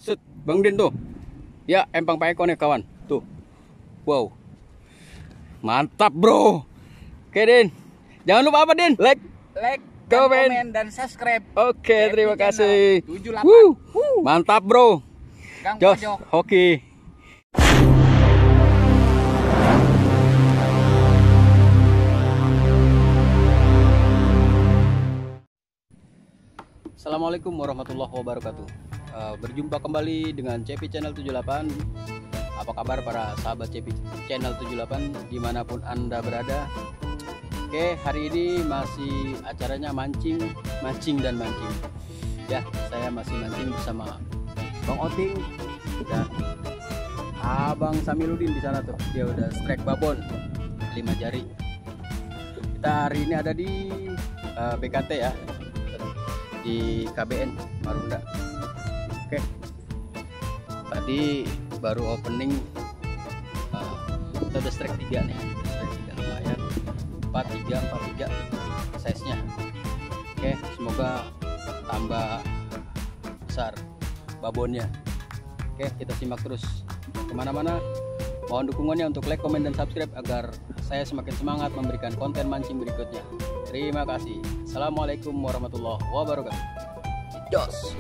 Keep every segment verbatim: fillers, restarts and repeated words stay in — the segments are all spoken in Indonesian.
Set, Bang Din tuh. Ya, empang paeko nih kawan. Tuh. Wow. Mantap, Bro. Oke, Din. Jangan lupa apa, Din? Like, like, komen, komen dan subscribe. Oke, terima kasih. tujuh delapan. Wuh. Mantap, Bro. Gang Jos, pojok. hoki. Assalamualaikum warahmatullahi wabarakatuh. Uh, berjumpa kembali dengan C P Channel tujuh delapan. Apa kabar para sahabat C P Channel tujuh delapan dimanapun Anda berada? Oke, hari ini masih acaranya mancing, mancing dan mancing. Ya, saya masih mancing bersama Bang Oting dan Abang Samiludin di sana tuh. Dia udah strike babon lima jari. Kita hari ini ada di uh, B K T ya, di K B N Marunda. Oke, tadi baru opening, uh, kita udah strike tiga nih, strike tiga lumayan, empat tiga empat tiga size nya. Oke, semoga tambah besar babonnya. Oke, kita simak terus kemana-mana. Mohon dukungannya untuk like, komen, dan subscribe agar saya semakin semangat memberikan konten mancing berikutnya. Terima kasih. Assalamualaikum warahmatullahi wabarakatuh. Jos.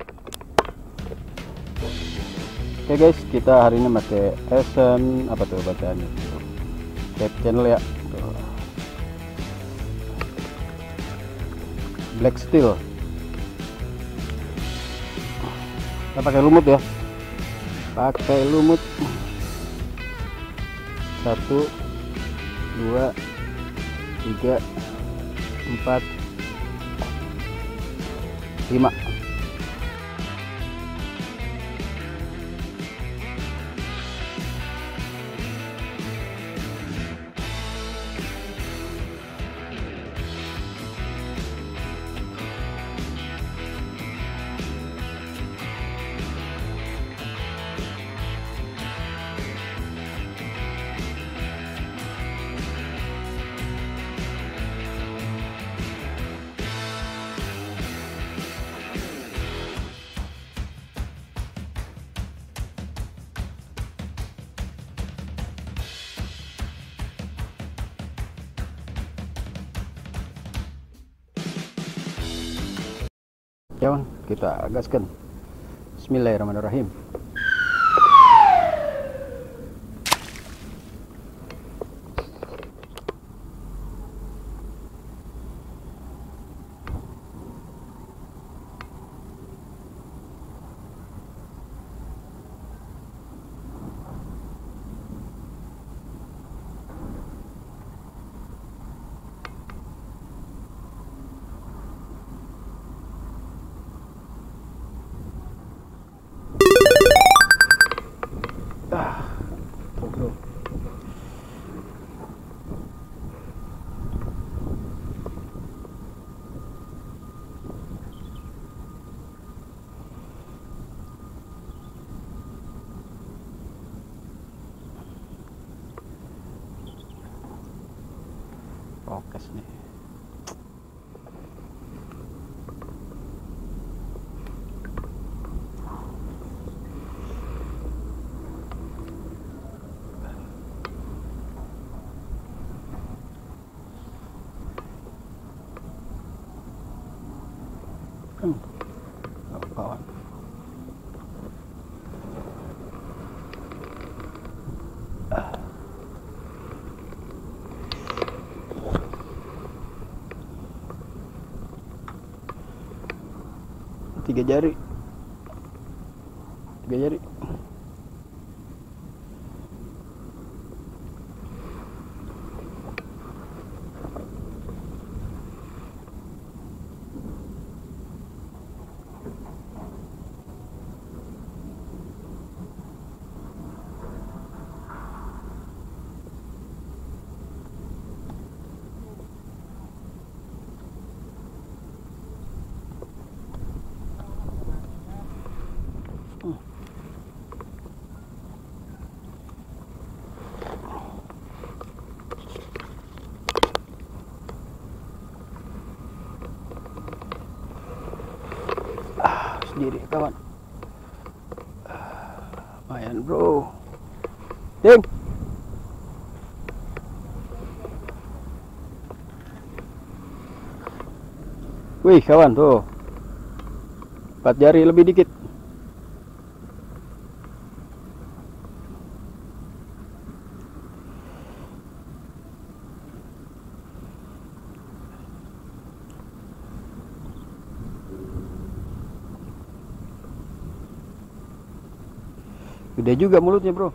Oke guys, kita hari ini pakai Esen apa tuh bacaannya? Cep channel ya. Tuh. Black Steel. Kita pakai lumut ya. Pakai lumut. Satu, dua, tiga, empat, lima. Kawan, kita gaskan. Bismillahirrahmanirrahim. Ah, bro. Fokus nih. Hmm. Oh, kawan. Ah. Tiga jari, tiga jari. Hmm. Ah, sendiri kawan. lumayan bro. Ting. Wih kawan tuh, empat jari lebih dikit. Gede juga mulutnya bro.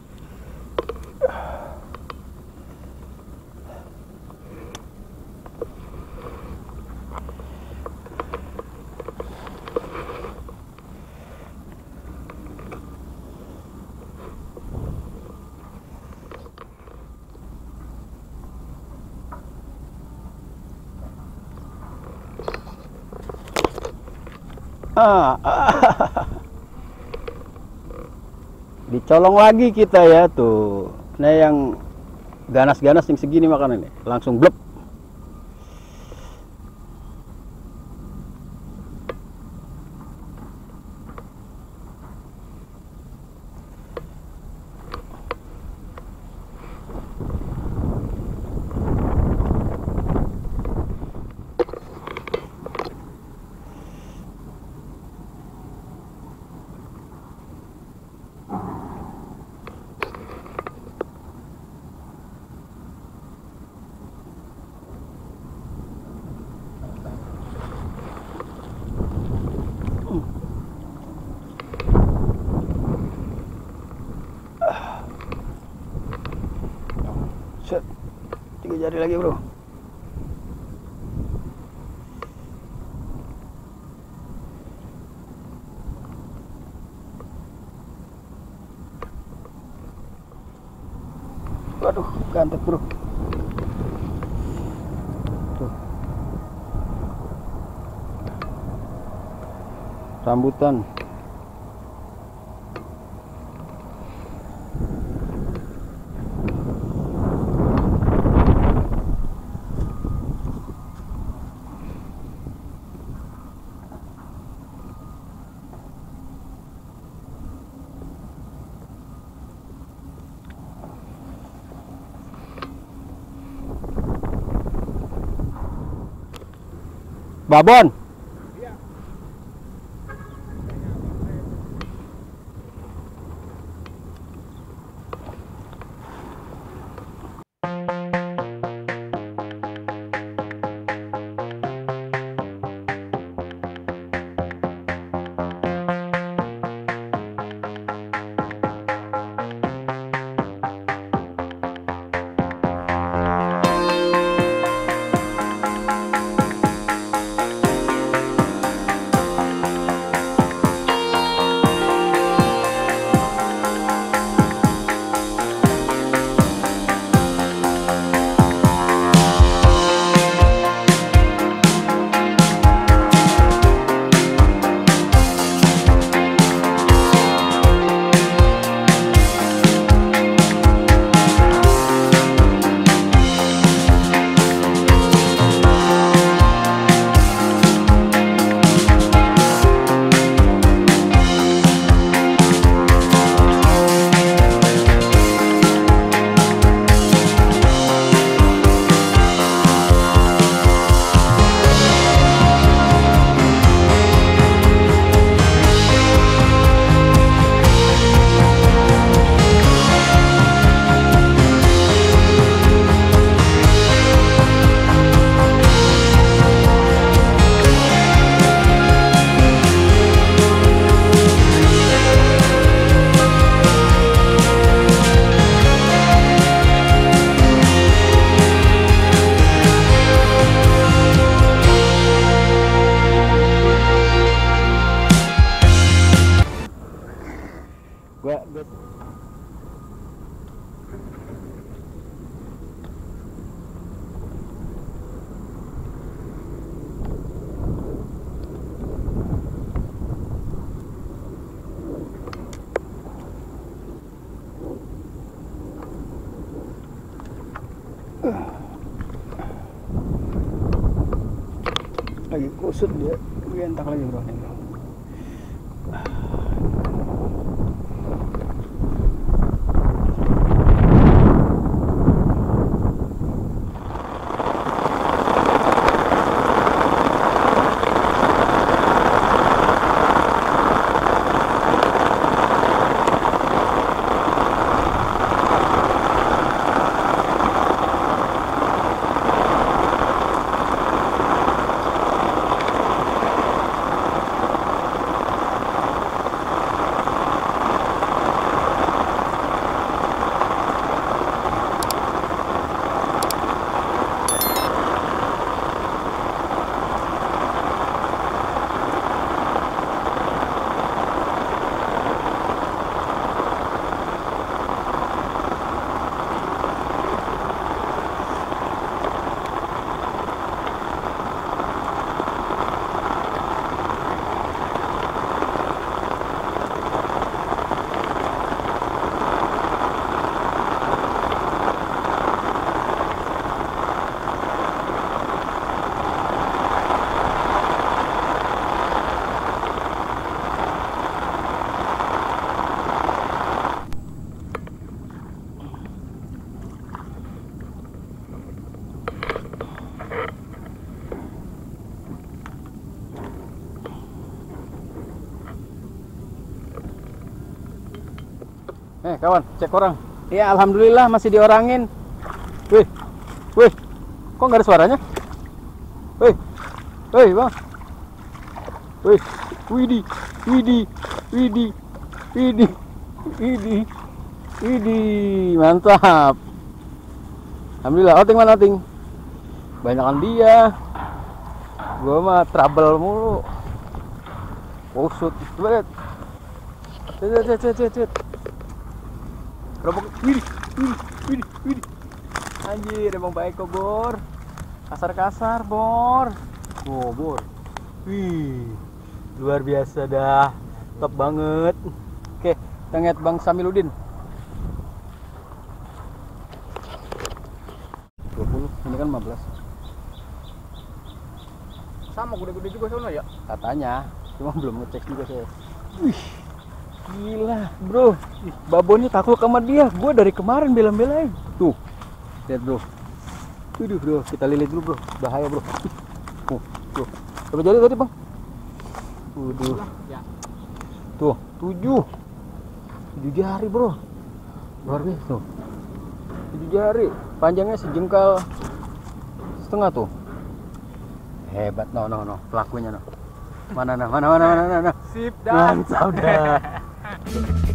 Ah, ah. Dicolong lagi kita ya tuh. Nah yang ganas-ganas yang segini makanan nih, langsung blep. Set, tiga jari lagi bro. Waduh, gantet bro. Tuh. Rambutan. Babon. Iya. Gua, gua lagi kusut dia, gentak lagi bro. Eh kawan, cek orang. Ya alhamdulillah masih diorangin. Wih, wih, kok nggak ada suaranya? Wih, wih bang. Wih, widi, widi, widi, widi, widi, widi, mantap. Alhamdulillah, outing mana outing? Banyakan dia. Gua mah trouble mulu. Usut, coba lihat. Cet, cet, cet, cet, cet. Kerobok, widi, widi, widi, widi. Anjir, emang baik kok, Bor. Kasar-kasar, Bor. Oh, Bor. Wih, luar biasa dah. Top banget. Oke, kita lihat Bang Samiludin. dua puluh, ini kan lima belas. Sama gede-gede juga soalnya ya. Katanya, cuma belum ngecek juga saya. Wih, gila, bro. Babonnya takut sama dia. Gua dari kemarin bela-belain. Tuh, lihat bro. Waduh bro, kita lilit dulu bro. Bahaya bro. Tuh, tuh. Berapa jari tadi bang? Waduh. Tuh, tujuh. Tujuh jari bro. Luar biasa tuh. Tujuh jari. Panjangnya sejengkal setengah tuh. Hebat, no no no. Pelakunya no. Mana nah, mana mana mana mana. Sip dah. Mantap dah.